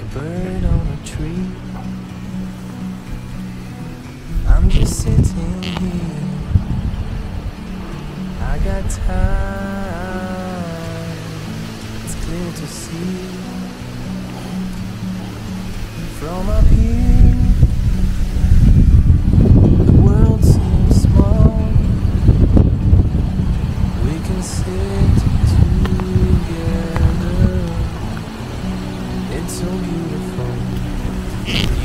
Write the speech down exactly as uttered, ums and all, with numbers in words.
bird on a tree. I'm just sitting here. I got time. It's clear to see from up here. The world seems small. We can sit together. It's so beautiful.